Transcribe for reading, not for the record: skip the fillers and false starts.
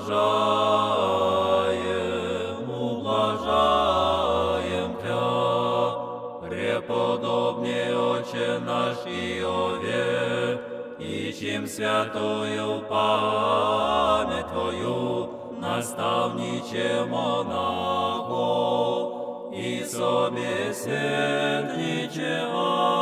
ублажаем Тя, преподобней Отче наш Иове, и чем святую память Твою, наставниче монахов, и собеседниче